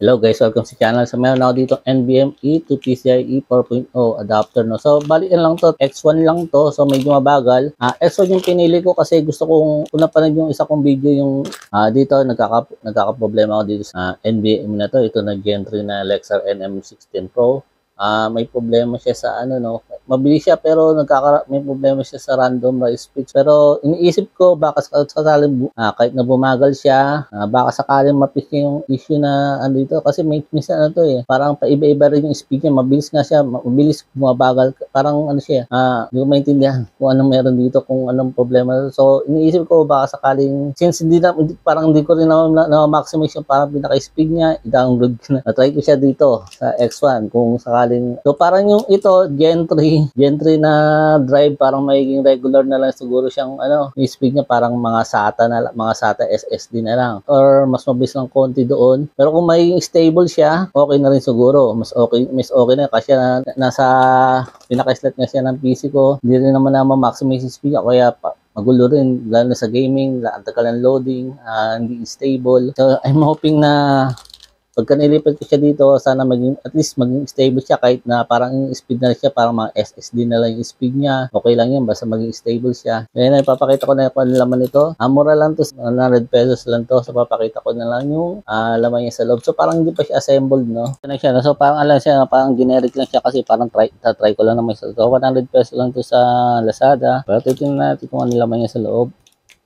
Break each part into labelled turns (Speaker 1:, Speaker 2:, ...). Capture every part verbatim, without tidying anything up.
Speaker 1: Hello guys, welcome sa channel. So meron ako dito N V M E to P C I E four point oh adapter, no. So bali lang to, X one lang to. So medyo mabagal. Ah, X one yung pinili ko kasi gusto kong una pa yung isa kong video yung ah, dito nagkaka nagkaka-problema ako dito sa uh, N V M E na to. Ito na Gen three na Lexar N M sixteen Pro. Ah, may problema siya sa ano, no. Mabilis siya pero nagkaka may problema siya sa random write speed. Pero iniisip ko baka sakaling ah, kahit na bumagal siya, ah, baka sakaling mapis yung issue na ano dito kasi may minsan ano to eh, parang paiba-iba rin yung speed niya. Mabilis nga siya, mabilis bumabagal. Parang ano siya, ah, hindi ko maintindihan kung anong meron dito, kung anong problema. So iniisip ko baka sakaling since hindi na parang hindi ko rin na, na, na maximize yung parang pinaka-speed niya, i-download ko na. Na-try ko siya dito sa X one kung sakaling. So parang yung ito Gen three Gen three na drive, parang magiging regular na lang siguro siyang ano, yung speed niya parang mga SATA na mga SATA S S D na lang or mas mabilis lang konti doon. Pero kung may stable siya, okay na rin siguro. Mas okay, mas okay na kasi na, nasa pinaka-slot na siya ng P C ko. Hindi rin naman na ma-maximize yung speed niya, kaya pa magulo rin lalo na sa gaming, ang tagal ng loading, uh, hindi stable. So I'm hoping na pagka nilipat ko siya dito, sana maging, at least maging stable siya kahit na parang yung speed na siya, parang mga S S D na lang yung speed niya. Okay lang yan, basta maging stable siya. Ngayon, ipapakita ko na yung laman nito. Ah, mura lang to, one hundred pesos lang to. So, papakita ko na lang yung ah, laman niya sa loob. So, parang hindi pa siya assembled, no? Ito na siya, no? So, parang alam siya, parang generic lang siya kasi parang try, try ko lang naman. So, one hundred pesos lang to sa Lazada. Pero titignan natin kung ano laman niya sa loob.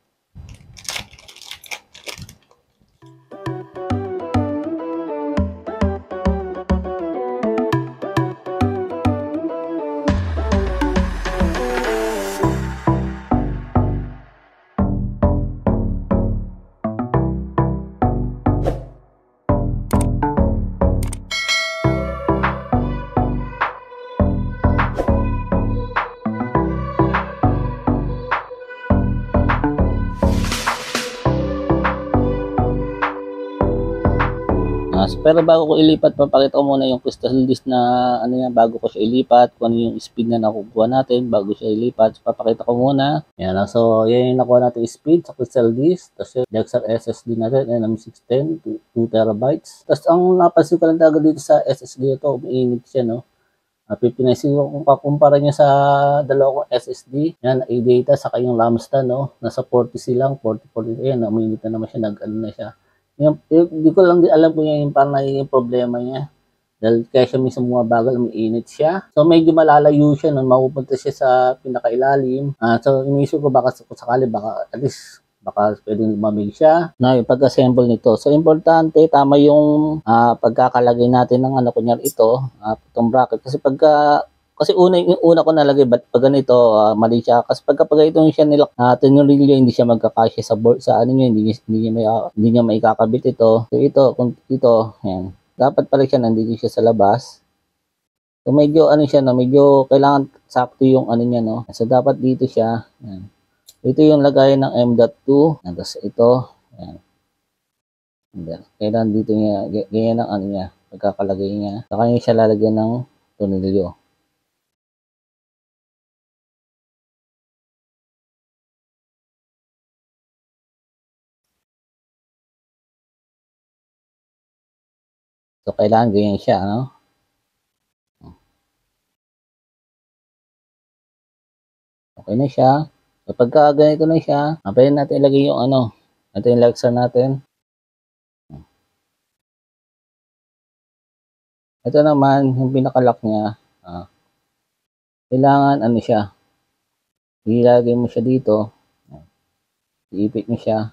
Speaker 1: Pero bago ko ilipat, papakita ko muna yung crystal disk na ano yan, bago ko siya ilipat, kung ano yung speed na nakukuha natin bago siya ilipat. So, papakita ko muna. Yan lang. So, yan yung nakuha natin speed sa crystal disk. Tapos yung Lexar S S D natin, N M six ten, two terabytes. Tapos ang napansin ko lang talaga dito sa S S D ito, umiinit siya, no? Uh, fifty-nine siguro kung kakumpara niya sa dalawa kong S S D. Yan, A-data, saka yung RAM stand, no? Nasa forty C lang, forty, forty. Ayan, umiinit na naman siya, nag-ano na siya. Yung, hindi ko lang din alam kung yung parang naging problema niya. Dahil kaya siya mismo bumabagal, umiinit siya. So medyo malalayo siya nung mapupunta siya sa pinakailalim. Uh, so inisip ko baka sakali, baka at least baka pwedeng lumamig siya na yung pag-assemble nito. So importante, tama yung uh, pagkakalagay natin ng ano, kunyari ito, uh, itong bracket. Kasi pagka Kasi una, yung una ko nalagay, but pag ganito, uh, mali siya. Kasi pagka pag ito siya nila, uh, tinurilyo, hindi siya magkakasya sa board, sa ano niya, hindi, hindi niya may, uh, hindi niya may kakabit ito. So ito, kung ito, yan. Dapat pala siya, nandito siya sa labas. So medyo, ano siya, no, medyo kailangan sakto yung ano niya, no. So dapat dito siya, yan. Ito yung lagay ng M dot two. Yan, tapos ito, yan. Yan. Kailangan dito niya, ganyan ang ano niya, pagkakalagay niya. Saka niya siya lalagyan ng tornilyo. So, kailangan ganyan siya, ano? Okay na siya. So, pagka ganito na siya, pwede natin ilagay yung ano, ito yung Lexar natin. Ito naman, yung pinaka-lock niya, ah, kailangan ano siya, ilagay mo siya dito, iipit mo siya.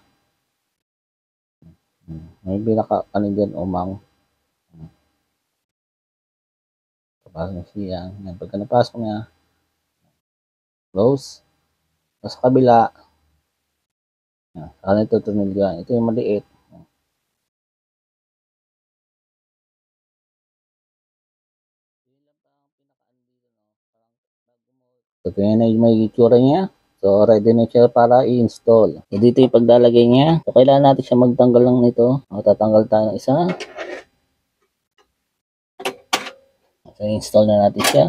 Speaker 1: May pinaka, ano dyan, umang. Pasok na siya. Yan. Pagka napasok niya, close. Tapos sa kabila, yan. Saka na ito tornilyo yan. Ito yung maliit. So, yan na yung may itsura niya. So, ready na siya para i-install. So, dito yung paglalagay niya. So, kailangan natin siya magtanggal lang nito. O, tatanggal tayo ng isa. So, install na natin siya.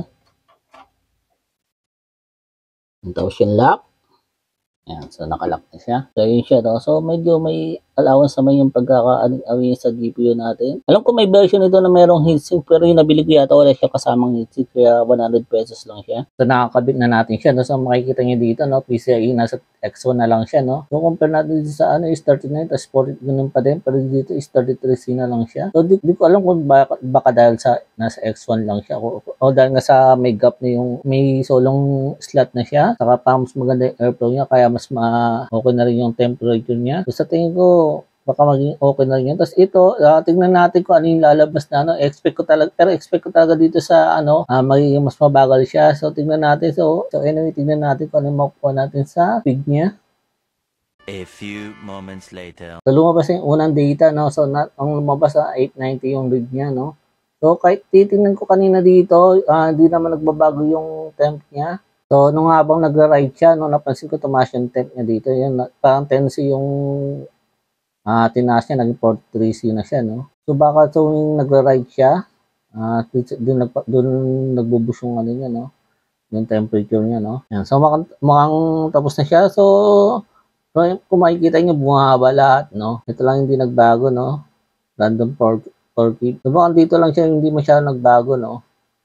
Speaker 1: Tapos yung lock. Ayan, so nakalock na siya. So, yun siya. No? So, medyo may allowance naman yung pagkaka-awin sa G P U natin. Alam ko may version ito na merong heatsink, pero yung nabili ko yata wala siya kasamang heatsink, kaya one hundred pesos lang siya. So nakakabit na natin siya. No? So makikita nyo dito, no? P C I E nasa X one na lang siya. No? So compare natin sa ano is thirty-nine, tapos forty, ganun pa din, pero dito is thirty-three C na lang siya. So di, di ko alam kung baka, baka dahil sa nasa X one lang siya, o, o dahil nga sa may gap na yung may solong slot na siya, saka pa mas maganda yung airflow niya, kaya mas ma okay na rin yung temperature niya. So sa tingin ko baka maging okay na rin yan. Tapos ito, uh, tingnan natin kung ano yung lalabas na ano. Expect ko talaga, pero expect ko talaga dito sa ano, uh, magiging mas mabagal siya. So tingnan natin. So, so anyway, tingnan natin kung ano yung makukuha natin sa feed niya.
Speaker 2: A few moments later.
Speaker 1: So lumabas yung unang data, no? So not, ang lumabas sa eight ninety yung read niya, no? So kahit titingnan ko kanina dito, hindi uh, naman nagbabago yung temp niya. So nung habang nagra-ride siya, no, napansin ko tumaas yung temp niya dito. Yun, parang ten C yung uh, tinaas niya, naging forty-three C na siya, no? So baka tuwing nagra-ride siya, uh, dun, dun nagbubus yung ano niya, no? Yung temperature niya, no? Yan. So mukhang, mukhang tapos na siya. So So, kung makikita nyo, bumahaba lahat, no? Ito lang hindi nagbago, no? Random four keep. So, baka dito lang siya, hindi masyado nagbago, no?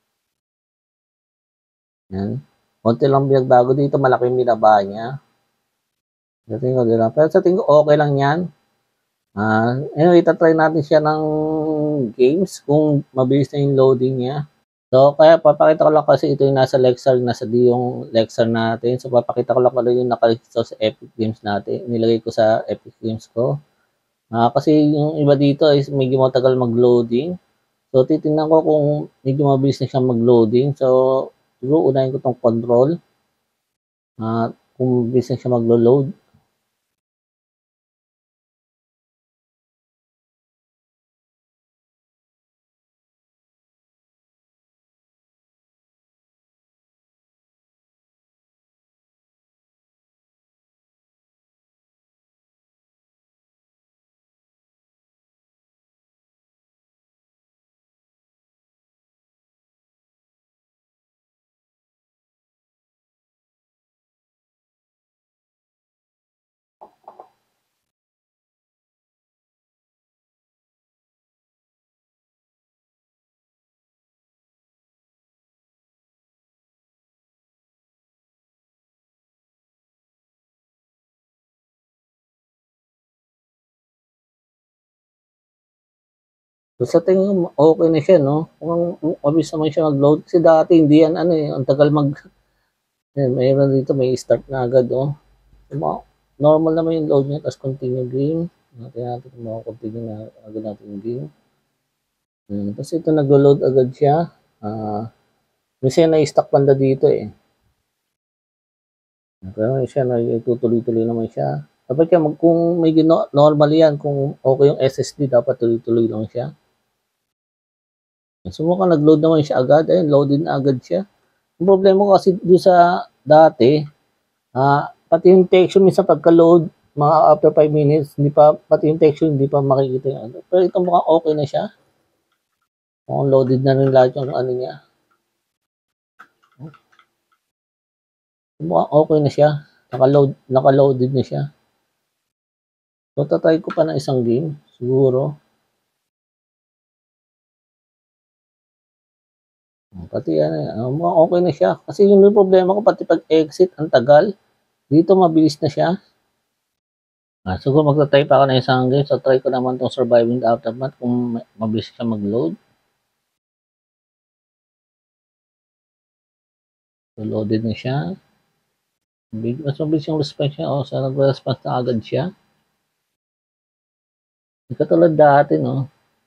Speaker 1: Yan. Konti lang binagbago dito, malaki yung binaba niya. Sa tingin ko, gano'n. Pero sa tingin ko, okay lang yan. Uh, anyway, tatry natin siya ng games kung mabilis na yung loading niya. So, kaya papakita ko lang kasi ito yung nasa Lexar, nasa D yung Lexar natin. So, papakita ko lang kung yung nakalista sa Epic Games natin. Nilagay ko sa Epic Games ko. Uh, kasi yung iba dito is medyo matagal mag-loading. So, titingnan ko kung medyo mabilis na siya mag-loading. So, siguro unahin ko tong control. Uh, kung mabilis na siya mag-load. So, sa tingin ko, okay na siya, no? Kung mabilis naman siya mag-load. Kasi dati, hindi yan, ano eh, ang tagal mag... Yan, mayroon dito, may start na agad, oh. So, normal naman yung load niya, tapos continue game. Natin natin kung makakontinue na agad natin yung game. Hmm, tapos ito, nag-load agad siya. Uh, kasi na-stuck banda dito, eh. Pero siya, nagtutuloy-tuloy naman siya. Dapat siya, kung may gino, normal yan, kung okay yung S S D, dapat tuloy-tuloy lang siya. So mukhang nag-load naman siya agad. Ayun, loaded na agad siya. Yung problema ko kasi doon sa dati, uh, pati yung texture minsan pagka-load, mga after five minutes, hindi pa, pati yung texture hindi pa makikita yung ano. Pero ito mukhang okay na siya. Mukhang loaded na rin lahat yung ano niya. Mukhang okay na siya. Naka-load, naka-loaded na siya. So, tatry ko pa ng isang game. Siguro. Pati yan, uh, mukhang okay na siya. Kasi yung problema ko, pati pag-exit, ang tagal. Dito, mabilis na siya. Ah, siguro magta-try pa ako na isang game. So, try ko naman itong Surviving the Aftermath kung mabilis siya mag-load. So, loaded na siya. Mas mabilis yung response niya. O, so, nag-response na agad siya. Hindi katulad dati, no?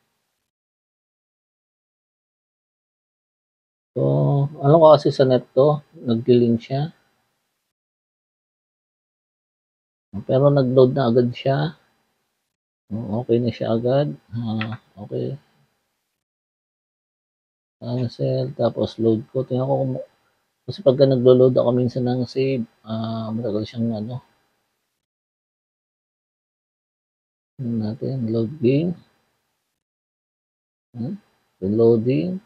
Speaker 1: So, ano ko kasi sa net to, nag-link siya. Pero nag-load na agad siya. Okay na siya agad. Uh, okay. Cancel. Tapos load ko. Tingnan ko kung... Kasi pagka naglo-load ako minsan ng save, uh, matagal siyang ano. Tingnan natin. Load game. Hmm? Loading.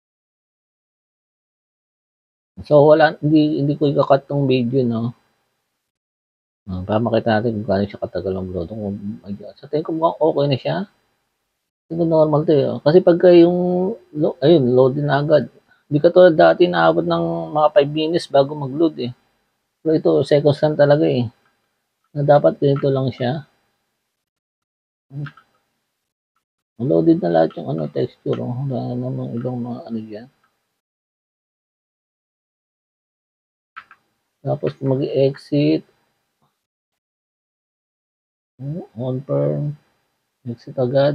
Speaker 1: So wala, hindi hindi ko ikakat tong video, no. Uh, para makita natin kung gaano siya katagal mag-load. Kung, oh sa tingin ko mukhang okay na siya. Ito normal to eh. Kasi pagka yung, ayun, load din na agad. Hindi katulad dati naabot ng mga five minutes bago mag-load eh. Pero ito, seconds lang talaga eh. Na dapat ganito lang siya. Loaded na lahat yung ano, texture. Oh. Wala namang ibang mga ano dyan. Tapos mag-exit. Confirm. Exit agad.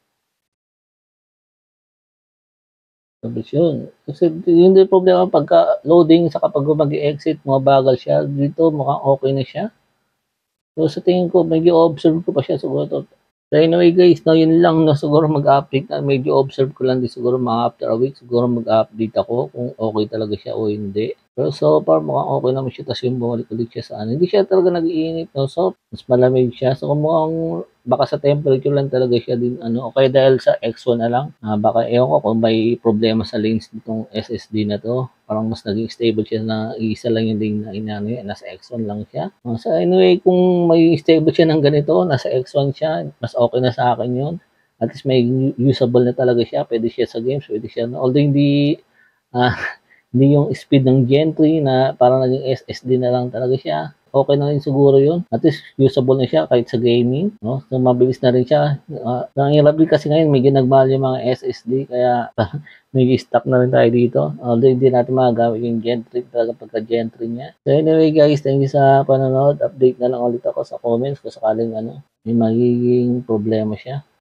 Speaker 1: Tapos yun. Kasi yun din problema pagka loading sa kapag mag-exit, mabagal siya. Dito mukhang okay na siya. So sa tingin ko, medyo observe ko pa siya siguro to. So anyway guys, no, yun lang. No, siguro mag-update na. Medyo observe ko lang din siguro mga after a week. Siguro mag-update ako kung okay talaga siya o hindi. Pero so far mukhang okay naman siya. Tapos yung bumalik ulit siya sa ano. Hindi siya talaga nag-iinit. No? So mas malamig siya. So kung mukhang baka sa temperature lang talaga siya din ano. Okay dahil sa X one na lang. Ah, baka ewan ko kung may problema sa lanes nitong S S D na to. Parang mas naging stable siya na isa lang yung lane na inano yan. Nasa X one lang siya. Uh, so anyway, kung may stable siya ng ganito, nasa X one siya, mas okay na sa akin yun. At least may usable na talaga siya. Pwede siya sa games. Pwede siya. Although hindi ah, hindi yung speed ng Gen three na parang naging S S D na lang talaga siya. Okay na rin siguro yun. At least usable na siya kahit sa gaming. No? So mabilis na rin siya. Uh, Nangihirap din kasi ngayon medyo nagmahal yung mga S S D kaya may stock na rin tayo dito. Although hindi natin magagamit yung Gen three talaga pagka Gen three niya. So anyway guys, thank you sa panonood. Update na lang ulit ako sa comments kung sakaling ano, may magiging problema siya.